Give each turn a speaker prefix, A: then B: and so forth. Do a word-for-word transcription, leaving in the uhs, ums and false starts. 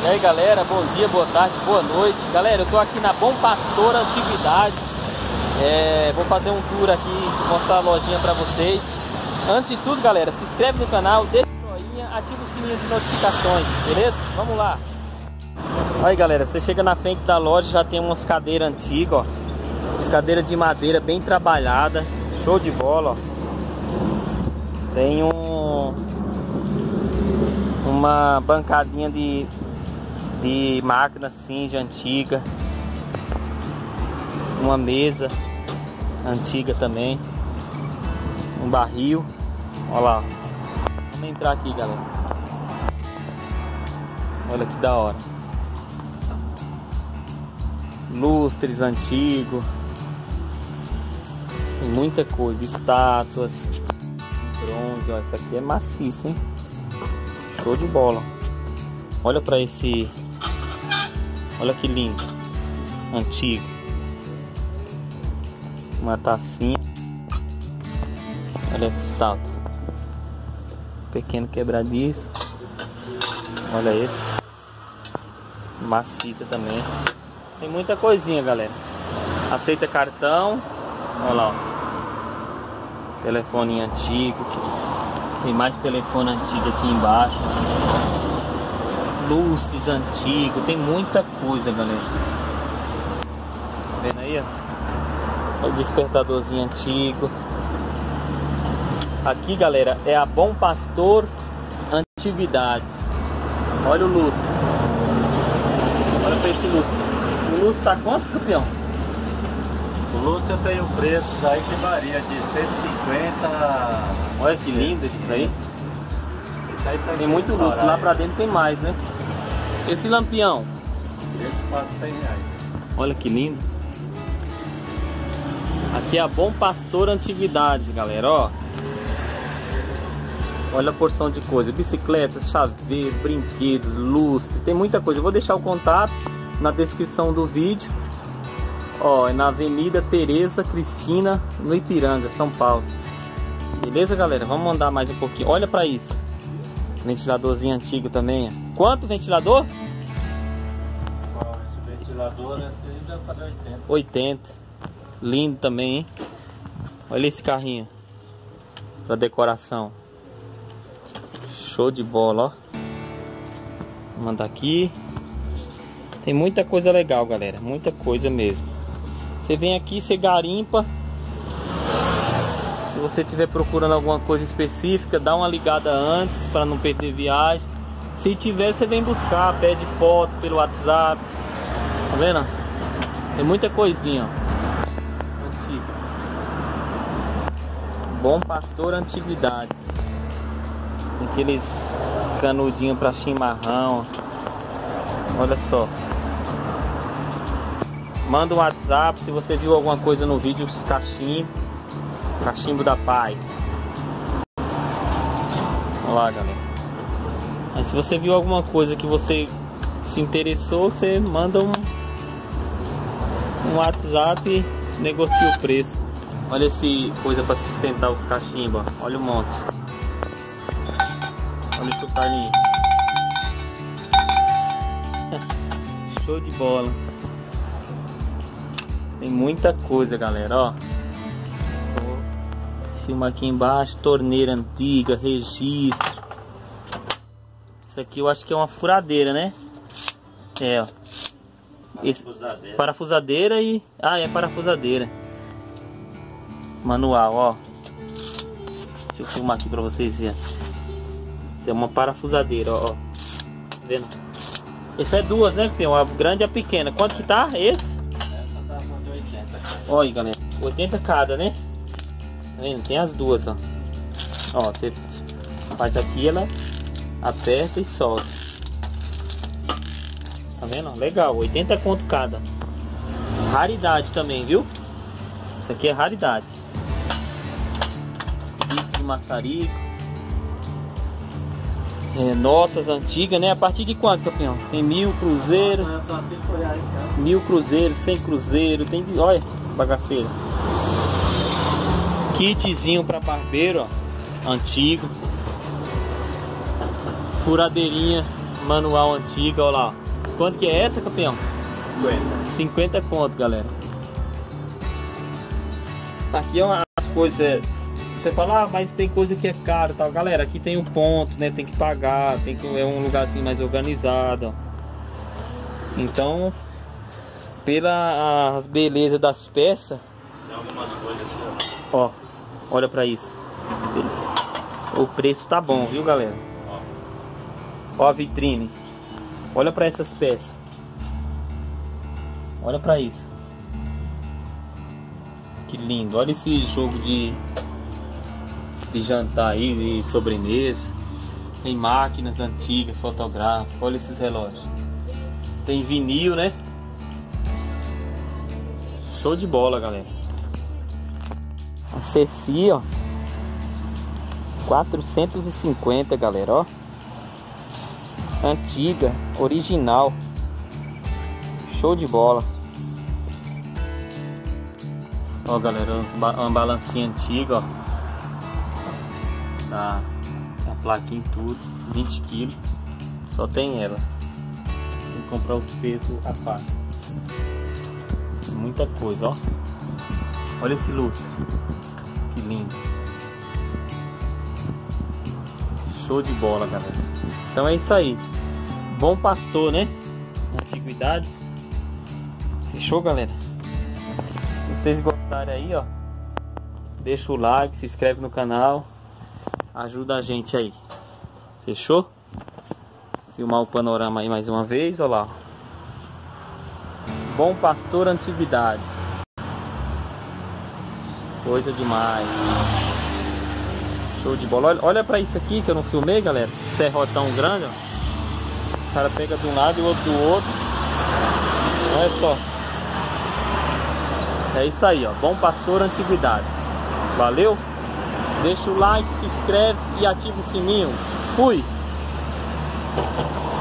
A: E aí galera, bom dia, boa tarde, boa noite. Galera, eu tô aqui na Bom Pastor Antiguidades. é, Vou fazer um tour aqui, mostrar a lojinha pra vocês. Antes de tudo galera, se inscreve no canal, deixa o joinha, ativa o sininho de notificações, beleza? Vamos lá. Aí galera, você chega na frente da loja, já tem umas cadeiras antigas, ó. As cadeiras de madeira bem trabalhada, show de bola, ó. Tem um uma bancadinha de de máquina cinza antiga, uma mesa antiga também, um barril, olha lá. Vamos entrar aqui galera, olha que da hora, lustres antigos, tem muita coisa, estátuas, bronze, ó, isso aqui é maciço, hein? Show de bola. Olha para esse, olha que lindo, antigo, uma tacinha, olha essa estátua, pequeno quebradiço, olha esse, maciça também. Tem muita coisinha galera, aceita cartão, olha lá, ó. Telefone antigo, tem mais telefone antigo aqui embaixo, lustres antigos, tem muita coisa galera. Tá vendo aí, ó? O despertadorzinho antigo. Aqui galera é a Bom Pastor Antiguidades. Olha o lustre, olha pra esse lustre. O lustre tá quanto, campeão?
B: O lustre eu tenho preços aí que varia de cento e cinquenta.
A: Olha que lindo esses aí.
B: Esse aí tá
A: tem muito lustre, lá pra dentro tem mais, né? Esse lampião,
B: esse quase cem reais.
A: olha que lindo. Aqui é a Bom Pastor Antiguidades, galera, ó. Olha a porção de coisa, bicicletas, chaveiro, brinquedos, lustre, tem muita coisa. Eu vou deixar o contato na descrição do vídeo. Ó, é na Avenida Tereza Cristina, no Ipiranga, São Paulo. Beleza, galera? Vamos andar mais um pouquinho. Olha pra isso. Ventiladorzinho antigo também, ó. Quanto ventilador?
B: Ó, esse ventilador esse deve fazer oitenta.
A: oitenta. Lindo também, hein? Olha esse carrinho pra decoração. Show de bola, ó. Vou mandar aqui. Tem muita coisa legal, galera. Muita coisa mesmo. Você vem aqui, você garimpa. Se você estiver procurando alguma coisa específica, dá uma ligada antes para não perder viagem. Se tiver, você vem buscar, pede foto pelo WhatsApp. Tá vendo? Tem muita coisinha, ó. Antiga. Bom Pastor Antiguidades. Aqueles canudinhos para chimarrão. Olha só. Manda um WhatsApp se você viu alguma coisa no vídeo, os cachimbo, cachimbo da paz. Olha lá, galera. Mas se você viu alguma coisa que você se interessou, você manda um, um WhatsApp e negocia o preço. Olha esse coisa para sustentar os cachimbos, ó. Olha o monte. Olha esse carinho. Show de bola. Tem muita coisa, galera, ó. Vou filmar aqui embaixo. Torneira antiga, registro. Isso aqui eu acho que é uma furadeira, né? É, ó. Esse, parafusadeira. Parafusadeira e... Ah, é parafusadeira. Manual, ó. Deixa eu filmar aqui pra vocês verem. Isso é uma parafusadeira, ó. Tá vendo? Esse é duas, né? Tem uma grande e a pequena. Quanto que tá esse? Olha aí, galera, oitenta cada, né? Tá vendo? Tem as duas, ó. Ó, você faz aqui, ela aperta e solta. Tá vendo? Legal, oitenta conto cada. Raridade também, viu? Isso aqui é raridade. Bico de maçarico. É, notas antigas, né? A partir de quanto, campeão? Tem mil cruzeiro, mil cruzeiro, cem cruzeiro, tem de... Olha, bagaceira. Kitzinho para barbeiro, ó, antigo. Furadeirinha manual antiga, olha lá. Quanto que é essa, campeão?
B: cinquenta.
A: cinquenta conto, galera. Aqui é uma coisa. Você fala, ah, mas tem coisa que é caro, tal. Galera, aqui tem um ponto, né? Tem que pagar, tem que é um lugar assim mais organizado. Ó. Então, pelas belezas das peças,
B: Tem algumas coisas aqui,
A: ó, olha pra isso. O preço tá bom, viu, galera? Ó a vitrine. Olha pra essas peças. Olha pra isso. Que lindo. Olha esse jogo de de jantar aí, de sobremesa. Tem máquinas antigas, fotográficas. Olha esses relógios. Tem vinil, né? Show de bola, galera. A Ceci, ó, quatrocentos e cinquenta, galera, ó. Antiga, original. Show de bola. Ó, galera, uma balancinha antiga, ó. Tá, a plaquinha e tudo, vinte quilos. Só tem ela. Tem que comprar os pesos à parte. Muita coisa, ó. Olha esse lustre. Que lindo. Show de bola, galera. Então é isso aí. Bom Pastor, né? Antiguidades. Fechou, galera? Se vocês gostarem aí, ó, deixa o like, se inscreve no canal. Ajuda a gente aí. Fechou? Filmar o panorama aí mais uma vez, ó lá. Bom Pastor Antiguidades. Coisa demais. Show de bola. Olha, olha pra isso aqui que eu não filmei, galera. Serrotão grande, ó. O cara pega de um lado e o outro do outro. Olha só. É isso aí, ó. Bom Pastor Antiguidades. Valeu? Deixa o like, se inscreve e ativa o sininho. Fui!